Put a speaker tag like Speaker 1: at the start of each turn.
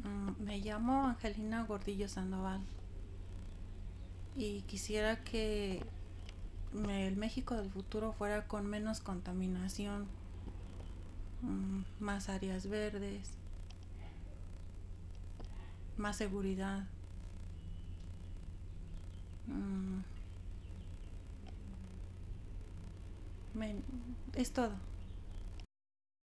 Speaker 1: Me llamo Angelina Gordillo Sandoval y quisiera que el México del futuro fuera con menos contaminación, más áreas verdes, más seguridad. Mm, me- es todo.